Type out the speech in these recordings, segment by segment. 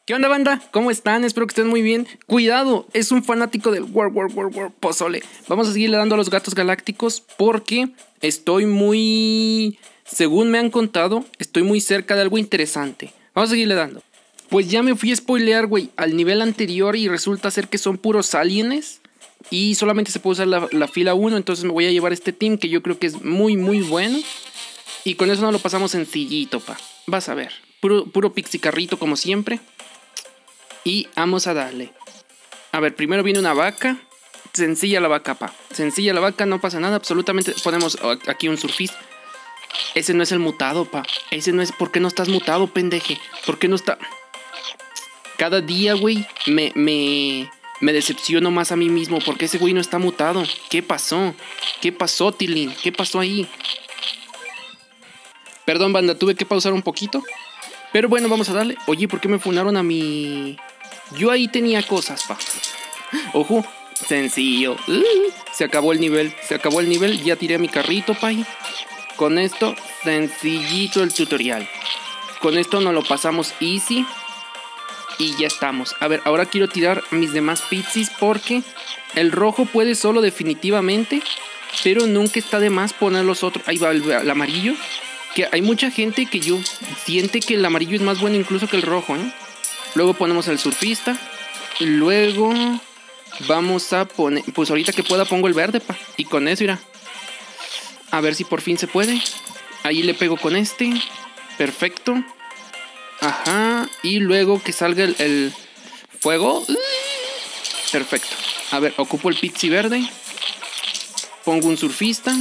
¿Qué onda, banda? ¿Cómo están? Espero que estén muy bien. Cuidado, es un fanático del War Pozole. Vamos a seguirle dando a los gatos galácticos porque estoy muy... Según me han contado, estoy muy cerca de algo interesante. Vamos a seguirle dando. Pues ya me fui a spoilear, güey, al nivel anterior y resulta ser que son puros aliens. Y solamente se puede usar la fila 1, entonces me voy a llevar este team que yo creo que es muy bueno. Y con eso nos lo pasamos sencillito, pa. Vas a ver. Puro pixicarrito como siempre. Y vamos a darle. A ver, primero viene una vaca. Sencilla la vaca, pa. Sencilla la vaca, no pasa nada. Absolutamente. Ponemos aquí un surfista. Ese no es el mutado, pa. Ese no es... ¿Por qué no estás mutado, pendeje? ¿Por qué no está...? Cada día, güey, me decepciono más a mí mismo. Porque ese güey no está mutado. ¿Qué pasó? ¿Qué pasó, Tilín? ¿Qué pasó ahí? Perdón, banda, tuve que pausar un poquito. Pero bueno, vamos a darle. Oye, ¿por qué me funaron a mi...? Yo ahí tenía cosas, pa. Ojo, sencillo. Se acabó el nivel. Se acabó el nivel. Ya tiré mi carrito, pa. Con esto, sencillito el tutorial. Con esto nos lo pasamos easy. Y ya estamos. A ver, ahora quiero tirar mis demás pizzis porque el rojo puede solo definitivamente. Pero nunca está de más poner los otros. Ahí va el amarillo. Que hay mucha gente que yo siente que el amarillo es más bueno incluso que el rojo, ¿eh? Luego ponemos el surfista. Y luego vamos a poner... Pues ahorita que pueda pongo el verde, pa. Y con eso irá. A ver si por fin se puede. Ahí le pego con este. Perfecto. Ajá. Y luego que salga el fuego. Perfecto. A ver, ocupo el pizzi verde. Pongo un surfista.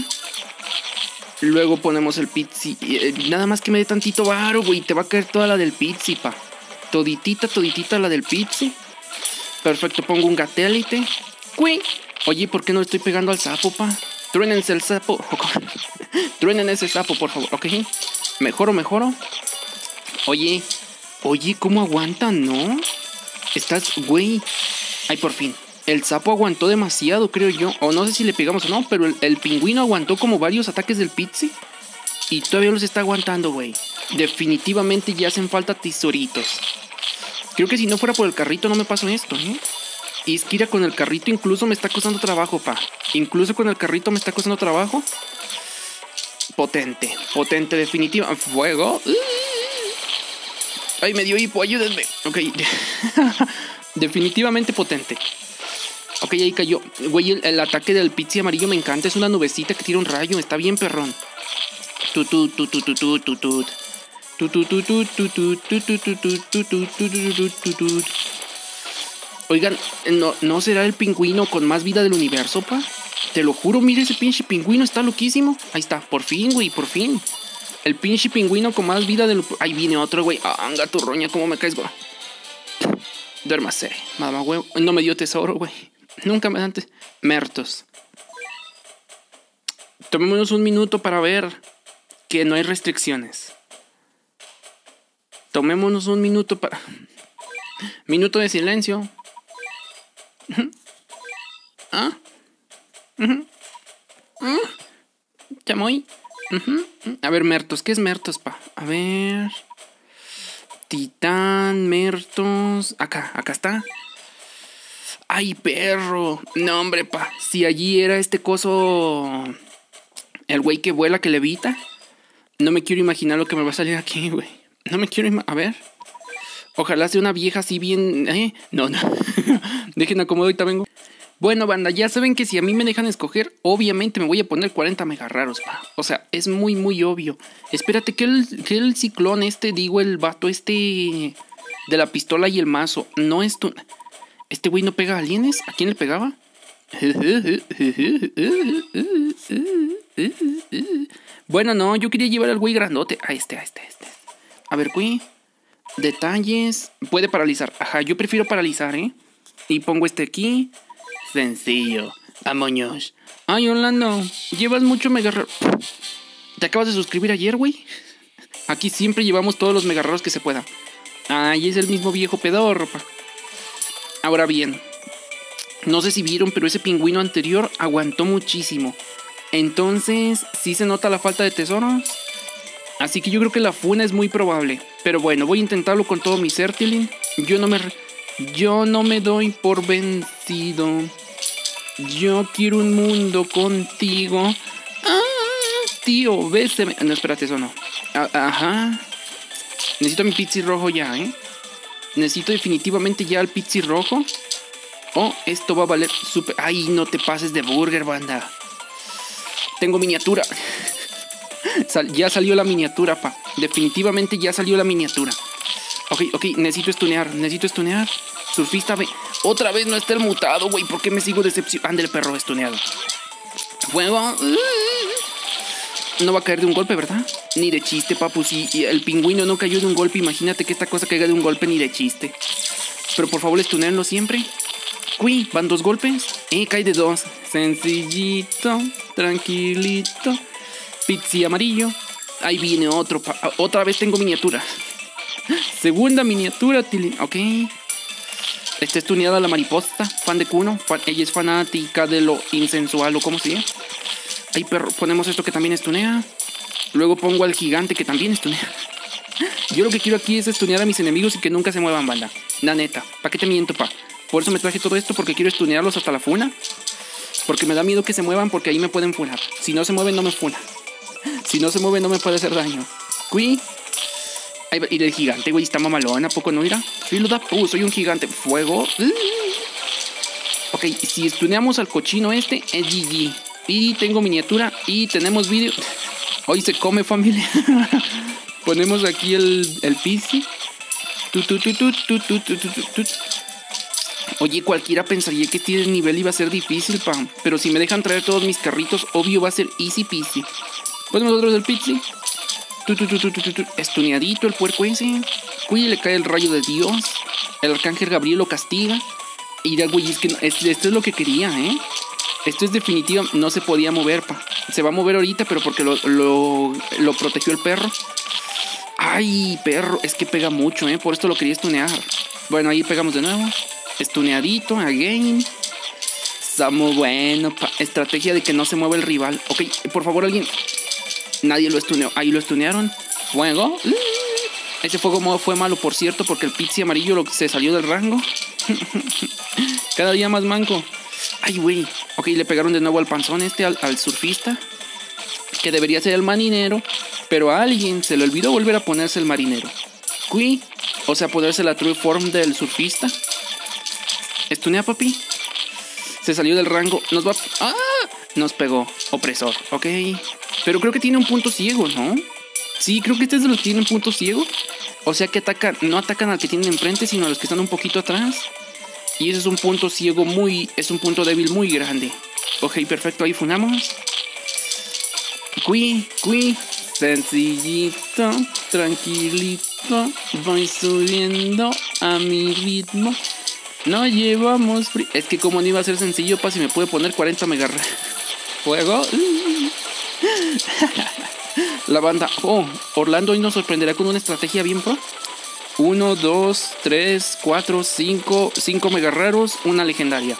Luego ponemos el pizzi. Nada más que me dé tantito varo, güey. Te va a caer toda la del pizzi, pa. Toditita la del pizzi. Perfecto, pongo un gatélite. Oye, ¿por qué no le estoy pegando al sapo, pa? Truénense el sapo. Truenen ese sapo, por favor. Ok. Mejoro. Oye, ¿cómo aguantan, no? Estás, güey. Ay, por fin. El sapo aguantó demasiado, creo yo. O no sé si le pegamos o no, pero el pingüino aguantó como varios ataques del pizzi. Y todavía los está aguantando, güey. Definitivamente ya hacen falta tesoritos. Creo que si no fuera por el carrito no me pasó esto, ¿eh? Y es que ir con el carrito incluso me está costando trabajo, pa. Incluso con el carrito me está costando trabajo. Potente, definitiva. Fuego. Ay, me dio hipo, ayúdenme. Ok. Definitivamente potente. Ok, ahí cayó. Güey, el ataque del pizzi amarillo me encanta. Es una nubecita que tira un rayo. Está bien perrón. Oigan, ¿no será el pingüino con más vida del universo, pa? Te lo juro, mire ese pinche pingüino. Está loquísimo. Ahí está, por fin, güey, por fin. El pinche pingüino con más vida del... Ahí viene otro, güey. Ah, gato roña, ¿cómo me caes, güey? Duérmase, mamá, güey. No me dio tesoro, güey. Nunca me dan mertos. Tomémonos un minuto para ver que no hay restricciones. Tomémonos un minuto para... Minuto de silencio. Chamoy. A ver, mertos. ¿Qué es mertos, pa? A ver... Titán, mertos... Acá está. ¡Ay, perro! No, hombre, pa. Si allí era este coso... El güey que vuela, que levita. No me quiero imaginar lo que me va a salir aquí, güey. No me quiero imaginar... A ver. Ojalá sea una vieja así bien... No. Dejen acomodo, ahorita vengo. Bueno, banda, ya saben que si a mí me dejan escoger, obviamente me voy a poner 40 mega raros, pa. O sea, es muy obvio. Espérate, que el ciclón digo, el vato de la pistola y el mazo. No es tu... ¿Este güey no pega a aliens? ¿A quién le pegaba? Bueno, no, yo quería llevar al güey grandote. A este. A ver, güey. Detalles. Puede paralizar. Ajá, yo prefiero paralizar, ¿eh? Y pongo este aquí. Sencillo. Vámonos. Ay, Orlando, llevas mucho mega raro. ¿Te acabas de suscribir ayer, güey? Aquí siempre llevamos todos los mega raros que se pueda. Ay, es el mismo viejo pedorro, pa. Ahora bien, no sé si vieron, pero ese pingüino anterior aguantó muchísimo. Entonces, sí se nota la falta de tesoros. Así que yo creo que la funa es muy probable. Pero bueno, voy a intentarlo con todo mi ser, Tilín. Yo no me doy por vencido. Yo quiero un mundo contigo. Tío, béseme. No, espérate, eso no. Ajá. Necesito mi pizzi rojo ya, ¿eh? Necesito definitivamente ya el pizzi rojo. Oh, esto va a valer súper... Ay, no te pases de burger, banda. Tengo miniatura. Ya salió la miniatura, pa. Definitivamente ya salió la miniatura. Ok, necesito stunear. Surfista, ve. Otra vez no está el mutado, güey. ¿Por qué me sigo decepcionando? Ándale, perro, stuneado. Fuego. No va a caer de un golpe, ¿verdad? Ni de chiste, papu. Si el pingüino no cayó de un golpe, imagínate que esta cosa caiga de un golpe ni de chiste. Pero por favor, stunearlo siempre. Uy, van 2 golpes. Cae de 2. Sencillito, tranquilito. Pizzi amarillo. Ahí viene otro. Otra vez tengo miniatura. Segunda miniatura, Tilly. Ok. Está estuneada la mariposa. Fan de Kuno. Ella es fanática de lo insensual o como sea. Ahí, perro. Ponemos esto que también estunea. Luego pongo al gigante que también estunea. Yo lo que quiero aquí es estunear a mis enemigos y que nunca se muevan, banda. La neta. ¿Para qué te miento, pa? Por eso me traje todo esto, porque quiero estunearlos hasta la funa. Porque me da miedo que se muevan, porque ahí me pueden funar. Si no se mueven, no me funan. Si no se mueven, no me puede hacer daño. Cui. Ahí va. Y el gigante, güey, está mamalón. ¿A poco no irá? Soy un gigante. Fuego. Ok, si estuneamos al cochino este, es GG. Y tengo miniatura y tenemos vídeo. Hoy se come, familia. Ponemos aquí el PC. Oye, cualquiera pensaría que este nivel iba a ser difícil, pa. Pero si me dejan traer todos mis carritos, obvio va a ser easy peasy. Ponemos nosotros el pizzi. Estuneadito el puerco ese. Uy, le cae el rayo de Dios. El arcángel Gabriel lo castiga. Y da, güey, es que esto es lo que quería, ¿eh? Esto es definitivo. No se podía mover, pa. Se va a mover ahorita, pero porque lo protegió el perro. Ay, perro, es que pega mucho, ¿eh? Por esto lo quería estunear. Bueno, ahí pegamos de nuevo. Estuneadito, again. Está muy bueno, pa. Estrategia de que no se mueva el rival. Ok, por favor, alguien. Nadie lo estuneó. Ahí lo estunearon. Fuego. Ese fuego fue malo, por cierto, porque el pizzi amarillo se salió del rango. Cada día más manco. Ay, güey. Ok, le pegaron de nuevo al panzón al surfista. Que debería ser el marinero. Pero a alguien se le olvidó volver a ponerse el marinero. Cui. O sea, ponerse la true form del surfista. Estunea, papi. Se salió del rango. Nos va... ¡Ah! Nos pegó. Opresor. Ok. Pero creo que tiene un punto ciego, ¿no? Sí, creo que este es de los que tienen punto ciego. O sea que no atacan al que tienen enfrente, sino a los que están un poquito atrás. Y ese es un punto ciego es un punto débil muy grande. Ok, perfecto, ahí funamos. Cui. Sencillito, tranquilito. Voy subiendo a mi ritmo. No llevamos... Es que como no iba a ser sencillo, pa, si me puede poner 40 megarras. Fuego. La banda. Oh, Orlando hoy nos sorprenderá con una estrategia bien pro. 1, 2, 3, 4, 5 mega raros, una legendaria.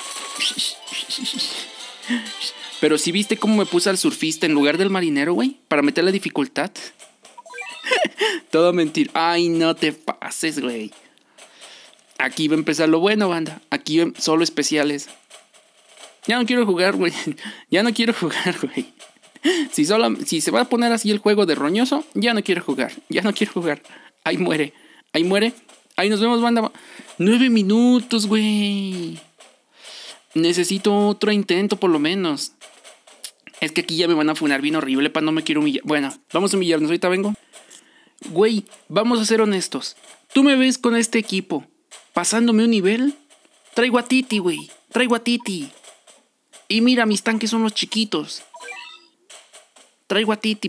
Pero si viste cómo me puse al surfista en lugar del marinero, güey, para meter la dificultad. Todo mentir. Ay, no te pases, güey. Aquí va a empezar lo bueno, banda. Aquí solo especiales. Ya no quiero jugar, güey. Ya no quiero jugar, güey. Si se va a poner así el juego de roñoso, ya no quiero jugar. Ahí muere. Ahí nos vemos, banda. 9 minutos, güey. Necesito otro intento por lo menos. Es que aquí ya me van a funar bien horrible, pa, no me quiero humillar. Bueno, vamos a humillarnos, ahorita vengo. Güey, vamos a ser honestos. ¿Tú me ves con este equipo pasándome un nivel? Traigo a Titi, güey. Y mira, mis tanques son los chiquitos. Traigo a Titi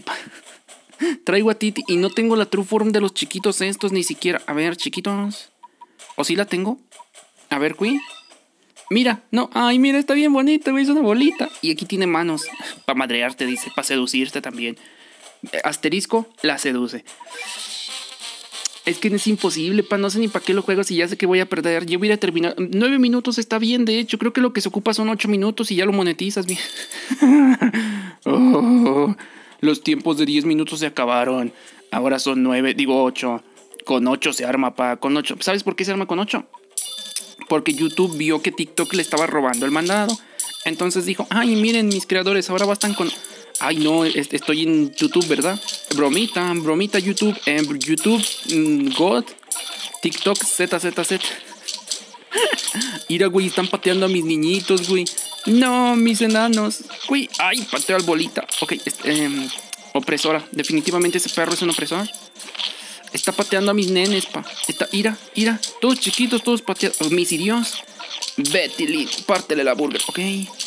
y no tengo la true form de los chiquitos estos ni siquiera. A ver, chiquitos. ¿O sí la tengo? A ver, Cui. Mira, no. Ay, mira, está bien bonita, güey. Es una bolita. Y aquí tiene manos. Para madrearte, dice. Para seducirte también. Asterisco, la seduce. Es que es imposible, pa. No sé ni para qué lo juego si ya sé que voy a perder. Yo voy a terminar. 9 minutos está bien, de hecho. Creo que lo que se ocupa son 8 minutos y ya lo monetizas bien. Los tiempos de 10 minutos se acabaron. Ahora son 9, digo 8. Con 8 se arma, pa. Con 8. ¿Sabes por qué se arma con 8? Porque YouTube vio que TikTok le estaba robando el mandado. Entonces dijo, ay, miren mis creadores, ahora bastan con... Ay, no, estoy en YouTube, ¿verdad? Bromita, bromita YouTube. YouTube, God. TikTok, ZZZ. Mira, güey, están pateando a mis niñitos, güey. No, mis enanos. Güey, ay, pateo al bolita. Ok, opresora. Definitivamente ese perro es un opresor. Está pateando a mis nenes, pa. Ira. Todos chiquitos, todos pateando. Mis idios. Betty Lee, pártele la burger, ok.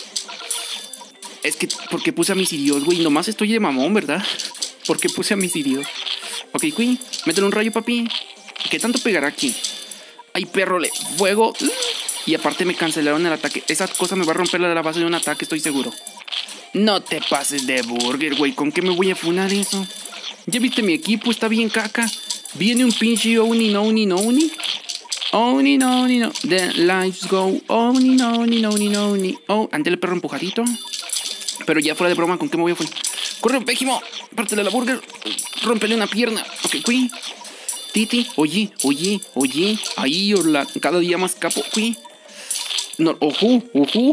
Es que, porque puse a mis idios, güey. Nomás estoy de mamón, ¿verdad? Porque puse a mis idios. Ok, güey, métele un rayo, papi. ¿Qué tanto pegará aquí? Ay, perro, le fuego. Y aparte me cancelaron el ataque. Esa cosa me va a romper la base de un ataque, estoy seguro. No te pases de burger, güey. ¿Con qué me voy a funar eso? ¿Ya viste mi equipo? Está bien caca. Viene un pinche Oni. The lights go. Oni. Oh, ante el perro empujadito. Pero ya fuera de broma, ¿con qué me voy a funar? Corre, Vegimo. Pártele la burger. Rómpele una pierna. Ok, güey. Titi, oye. Ahí, cada día más capo, güey. No, ojo.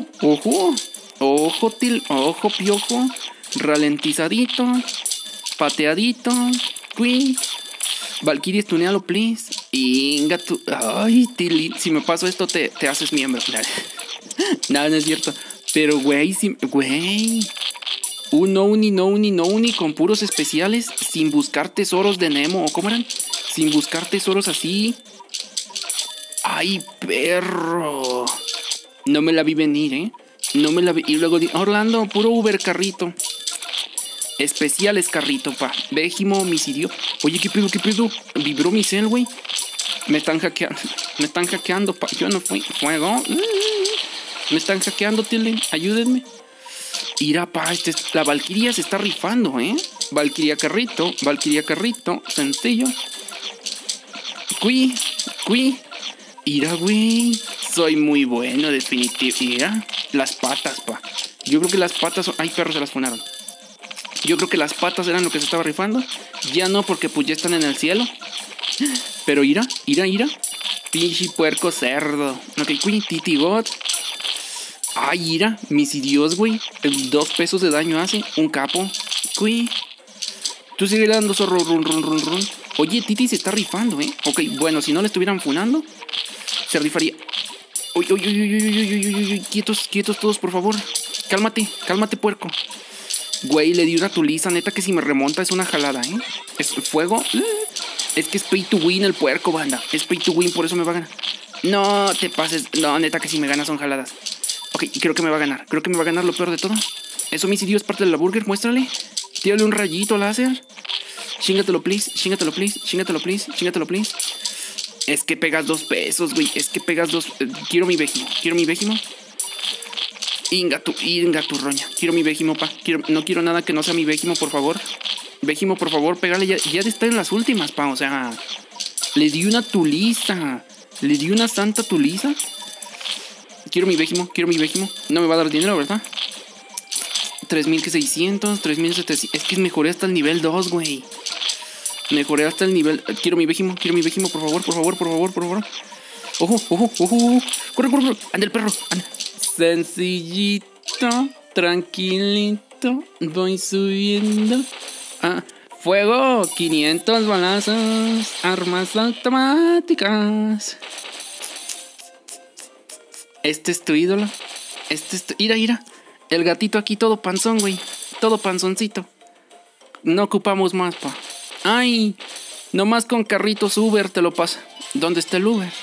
Ojo, piojo. Ralentizadito. Pateadito. Güey. Valkyrie, tunealo, please. Inga tu. Ay, Tilly. Si me paso esto, te haces miembro. Nada, no es cierto. Pero, güey, güey. Un Oni con puros especiales. Sin buscar tesoros de Nemo. ¿O cómo eran? Sin buscar tesoros así. Ay, perro. No me la vi venir, ¿eh? No me la vi. Y luego Orlando, puro Uber carrito. Especiales carrito, pa. Vegimo, homicidio. Oye, ¿qué pedo? Vibró mi cel, güey. Me están hackeando, pa. Yo no fui. Fuego. Me están hackeando, Tilly. Ayúdenme. Irá, pa. La Valkyria se está rifando, ¿eh? Valkyria carrito. Sencillo. Cui. Ira, güey. Soy muy bueno, definitivo. Ira. Las patas, pa. Yo creo que las patas... Ay, perros, se las funaron. Yo creo que las patas eran lo que se estaba rifando. Ya no, porque pues ya están en el cielo. Pero ira. Pinche puerco cerdo. Ok, güey, Titi God. Ay, ira. Mis idios, güey. 2 pesos de daño hace. Un capo. Güey. Tú sigue dando zorro. Run. Oye, Titi se está rifando, ¿eh? Ok, bueno, si no le estuvieran funando, se rifaría. Uy. Quietos todos, por favor. Cálmate, puerco. Güey, le di una tuliza, neta que si me remonta es una jalada, ¿eh? Es fuego. Es que es pay to win el puerco, banda. Es pay to win, por eso me va a ganar. No te pases. No, neta que si me gana son jaladas. Ok, creo que me va a ganar. Lo peor de todo. Eso, mis idios, parte de la burger, muéstrale. Tírale un rayito láser. Chingatelo, please. Es que pegas 2 pesos, güey. Quiero mi Vegimo. Inga tu roña. Quiero mi Vegimo, pa. No quiero nada que no sea mi Vegimo, por favor. Vegimo, por favor, pégale. Ya está en las últimas, pa. O sea, le di una tuliza. Le di una santa tuliza. Quiero mi Vegimo. No me va a dar dinero, ¿verdad? 3.600, 3.700. Es que mejoré hasta el nivel 2, güey. Quiero mi Vegimo, por favor. Ojo. Corre. Anda el perro. Anda. Sencillito, tranquilito. Voy subiendo. Fuego. 500 balazos. Armas automáticas. Este es tu ídolo. Ira. El gatito aquí todo panzón, güey. Todo panzoncito. No ocupamos más, pa. Ay, nomás con carritos Uber te lo pasa. ¿Dónde está el Uber?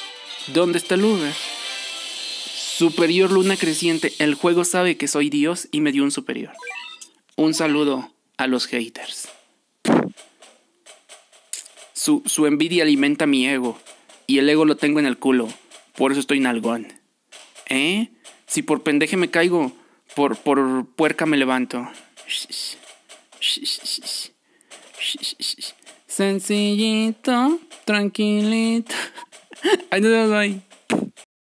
Superior luna creciente. El juego sabe que soy Dios y me dio un superior. Un saludo a los haters. Su envidia alimenta mi ego. Y el ego lo tengo en el culo. Por eso estoy nalgón. Si por pendeje me caigo, por puerca me levanto. Sencillito, tranquilito. Ay, no,